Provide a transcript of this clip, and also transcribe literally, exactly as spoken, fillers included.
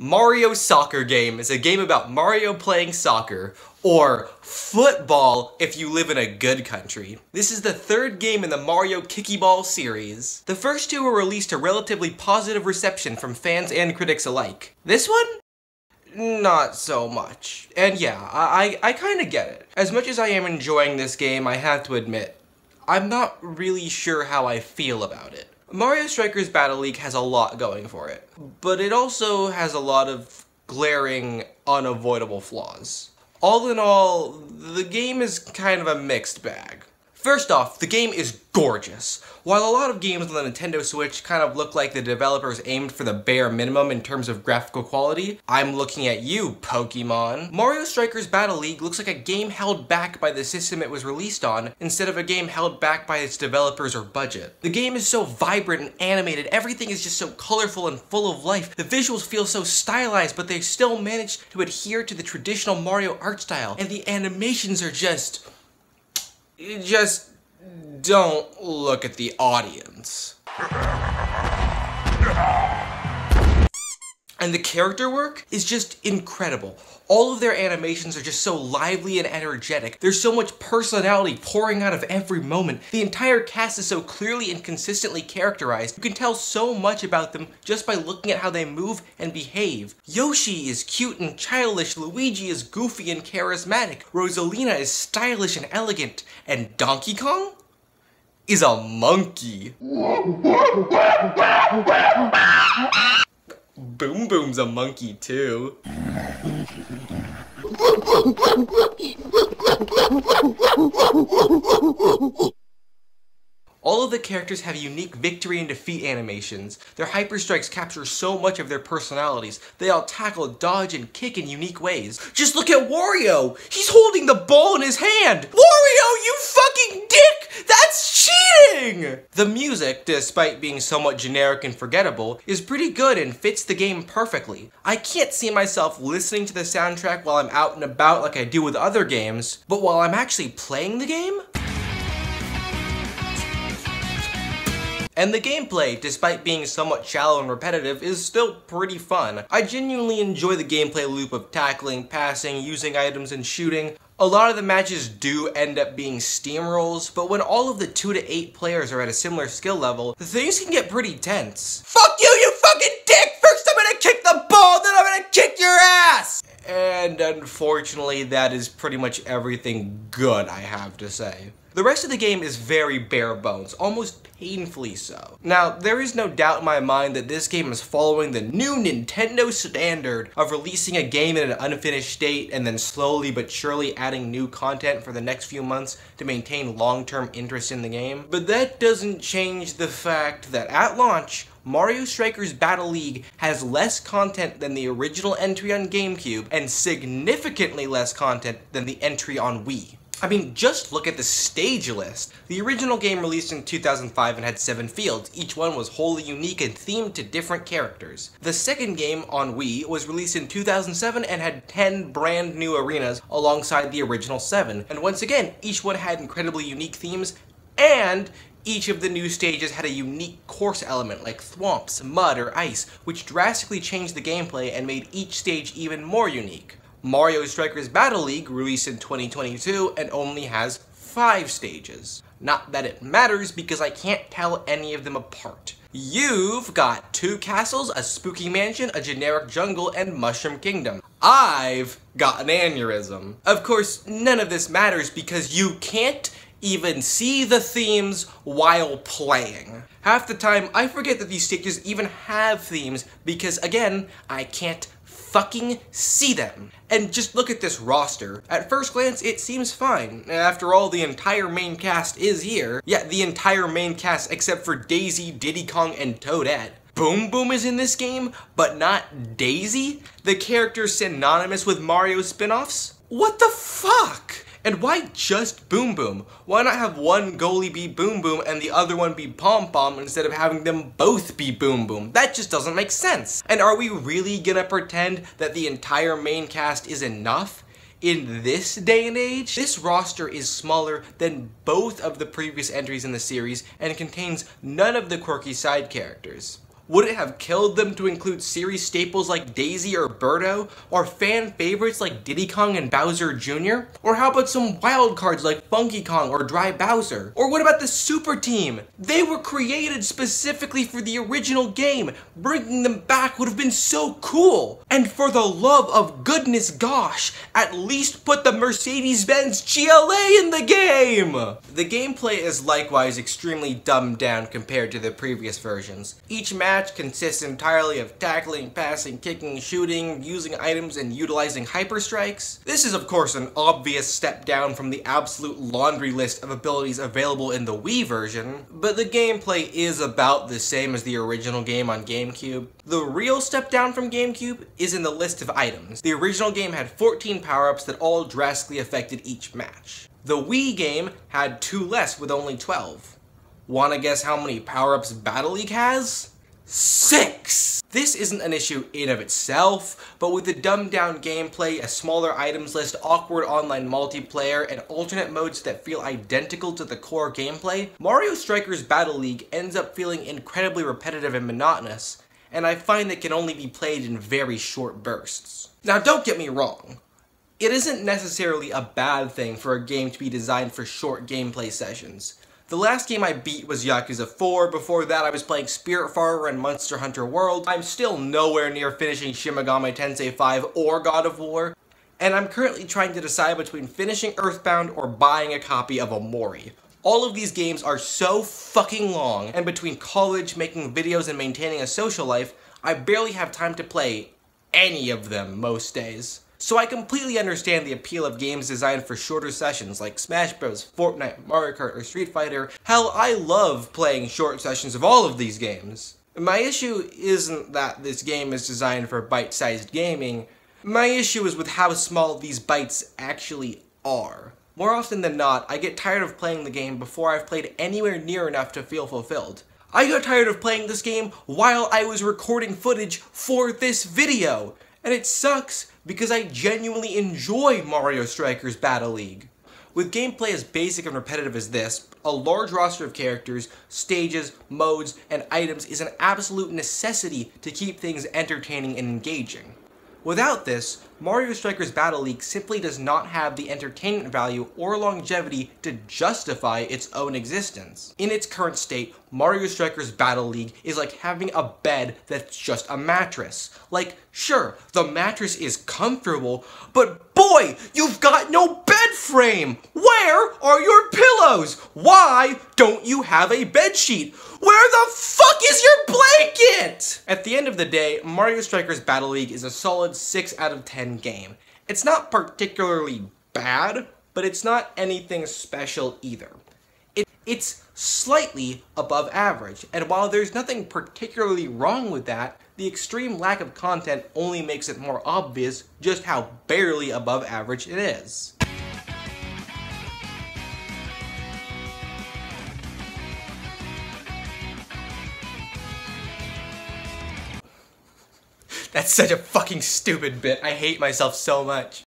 Mario Soccer Game is a game about Mario playing soccer, or football if you live in a good country. This is the third game in the Mario Kicky Ball series. The first two were released to relatively positive reception from fans and critics alike. This one? Not so much. And yeah, I, I, I kinda get it. As much as I am enjoying this game, I have to admit, I'm not really sure how I feel about it. Mario Strikers Battle League has a lot going for it, but it also has a lot of glaring, unavoidable flaws. All in all, the game is kind of a mixed bag. First off, the game is gorgeous. While a lot of games on the Nintendo Switch kind of look like the developers aimed for the bare minimum in terms of graphical quality, I'm looking at you, Pokemon. Mario Strikers Battle League looks like a game held back by the system it was released on, instead of a game held back by its developers or budget. The game is so vibrant and animated, everything is just so colorful and full of life. The visuals feel so stylized, but they still manage to adhere to the traditional Mario art style, and the animations are just... Just don't look at the audience. And the character work is just incredible. All of their animations are just so lively and energetic. There's so much personality pouring out of every moment. The entire cast is so clearly and consistently characterized. You can tell so much about them just by looking at how they move and behave. Yoshi is cute and childish, Luigi is goofy and charismatic, Rosalina is stylish and elegant, and Donkey Kong is a monkey. Boom Boom's a monkey too. All of the characters have unique victory and defeat animations. Their hyper strikes capture so much of their personalities. They all tackle, dodge, and kick in unique ways. Just look at Wario! He's holding the ball in his hand! Wario, you fucking dick! That's cheating! The music, despite being somewhat generic and forgettable, is pretty good and fits the game perfectly. I can't see myself listening to the soundtrack while I'm out and about like I do with other games, but while I'm actually playing the game, and the gameplay, despite being somewhat shallow and repetitive, is still pretty fun. I genuinely enjoy the gameplay loop of tackling, passing, using items, and shooting. A lot of the matches do end up being steamrolls, but when all of the two to eight players are at a similar skill level, things can get pretty tense. Fuck you, you fucking dick! First I'm gonna kick the ball, then I'm gonna kick your ass! And unfortunately, that is pretty much everything good I have to say. The rest of the game is very bare bones, almost painfully so. Now, there is no doubt in my mind that this game is following the new Nintendo standard of releasing a game in an unfinished state and then slowly but surely adding new content for the next few months to maintain long-term interest in the game. But that doesn't change the fact that at launch, Mario Strikers Battle League has less content than the original entry on GameCube and significantly less content than the entry on Wii. I mean, just look at the stage list. The original game released in two thousand five and had seven fields. Each one was wholly unique and themed to different characters. The second game on Wii was released in two thousand seven and had ten brand new arenas alongside the original seven. And once again, each one had incredibly unique themes, and each of the new stages had a unique course element like thwomps, mud, or ice, which drastically changed the gameplay and made each stage even more unique. Mario Strikers Battle League released in twenty twenty-two and only has five stages. Not that it matters because I can't tell any of them apart. You've got two castles, a spooky mansion, a generic jungle, and Mushroom Kingdom. I've got an aneurysm. Of course, none of this matters because you can't even see the themes while playing. Half the time, I forget that these stages even have themes because, again, I can't fucking see them. And just look at this roster. At first glance, it seems fine. After all, the entire main cast is here. Yeah, the entire main cast except for Daisy, Diddy Kong, and Toadette. Boom Boom is in this game, but not Daisy? The character's synonymous with Mario spin-offs? What the fuck? And why just Boom Boom? Why not have one goalie be Boom Boom and the other one be Pom Pom instead of having them both be Boom Boom? That just doesn't make sense. And are we really gonna pretend that the entire main cast is enough in this day and age? This roster is smaller than both of the previous entries in the series and contains none of the quirky side characters. Would it have killed them to include series staples like Daisy or Birdo? Or fan favorites like Diddy Kong and Bowser Junior? Or how about some wild cards like Funky Kong or Dry Bowser? Or what about the Super Team? They were created specifically for the original game. Bringing them back would have been so cool. And for the love of goodness gosh, at least put the Mercedes-Benz G L A in the game! The gameplay is likewise extremely dumbed down compared to the previous versions. Each match consists entirely of tackling, passing, kicking, shooting, using items, and utilizing hyper strikes. This is of course an obvious step down from the absolute laundry list of abilities available in the Wii version, but the gameplay is about the same as the original game on GameCube. The real step down from GameCube is in the list of items. The original game had fourteen power-ups that all drastically affected each match. The Wii game had two less with only twelve. Wanna guess how many power-ups Battle League has? Six! This isn't an issue in of itself, but with the dumbed down gameplay, a smaller items list, awkward online multiplayer, and alternate modes that feel identical to the core gameplay, Mario Strikers Battle League ends up feeling incredibly repetitive and monotonous, and I find it can only be played in very short bursts. Now don't get me wrong, it isn't necessarily a bad thing for a game to be designed for short gameplay sessions. The last game I beat was Yakuza four, before that I was playing Spiritfarer and Monster Hunter World. I'm still nowhere near finishing Shin Megami Tensei five or God of War, and I'm currently trying to decide between finishing Earthbound or buying a copy of Omori. All of these games are so fucking long, and between college, making videos, and maintaining a social life, I barely have time to play any of them most days. So I completely understand the appeal of games designed for shorter sessions like Smash Bros, Fortnite, Mario Kart, or Street Fighter. Hell, I love playing short sessions of all of these games. My issue isn't that this game is designed for bite-sized gaming. My issue is with how small these bites actually are. More often than not, I get tired of playing the game before I've played anywhere near enough to feel fulfilled. I got tired of playing this game while I was recording footage for this video, and it sucks because I genuinely enjoy Mario Strikers Battle League. With gameplay as basic and repetitive as this, a large roster of characters, stages, modes, and items is an absolute necessity to keep things entertaining and engaging. Without this, Mario Strikers Battle League simply does not have the entertainment value or longevity to justify its own existence. In its current state, Mario Strikers Battle League is like having a bed that's just a mattress. Like, sure, the mattress is comfortable, but boy, you've got no bed frame! Where are your pillows? Why don't you have a bed sheet? Where the fuck is your blanket? At the end of the day, Mario Strikers Battle League is a solid six out of ten game. It's not particularly bad, but it's not anything special either. It, it's slightly above average, and while there's nothing particularly wrong with that, the extreme lack of content only makes it more obvious just how barely above average it is. That's such a fucking stupid bit. I hate myself so much.